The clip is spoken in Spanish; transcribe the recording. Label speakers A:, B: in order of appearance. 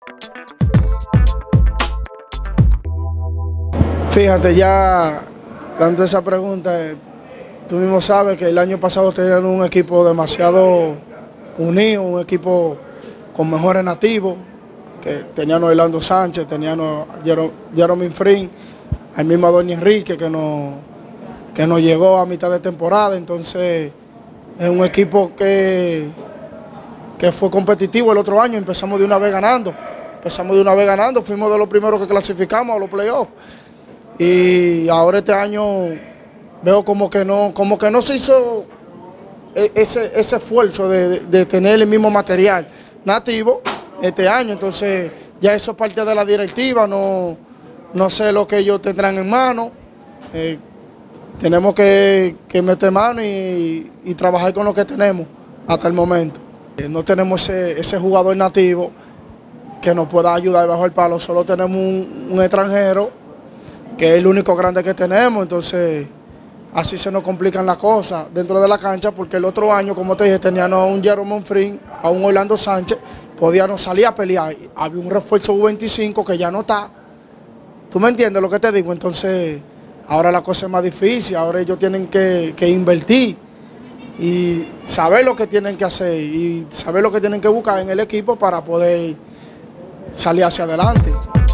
A: Fíjate, ya dando esa pregunta, tú mismo sabes que el año pasado tenían un equipo demasiado unido, un equipo con mejores nativos, que tenían a Orlando Sánchez, tenían a Jerome Frin, al mismo Doña Enrique que nos llegó a mitad de temporada. Entonces es un equipo que fue competitivo el otro año. Empezamos de una vez ganando, fuimos de los primeros que clasificamos a los playoffs, y ahora este año veo como que no se hizo ese esfuerzo de tener el mismo material nativo este año. Entonces ya eso es parte de la directiva, no sé lo que ellos tendrán en mano. Tenemos que meter mano y trabajar con lo que tenemos hasta el momento. No tenemos ese jugador nativo que nos pueda ayudar bajo el palo, solo tenemos un extranjero que es el único grande que tenemos. Entonces así se nos complican las cosas dentro de la cancha, porque el otro año, como te dije, teníamos a un Jerome Frin, a un Orlando Sánchez, podíamos salir a pelear. Había un refuerzo U25 que ya no está. ¿Tú me entiendes lo que te digo? Entonces ahora la cosa es más difícil, ahora ellos tienen que invertir y saber lo que tienen que hacer y saber lo que tienen que buscar en el equipo para poder salir hacia adelante.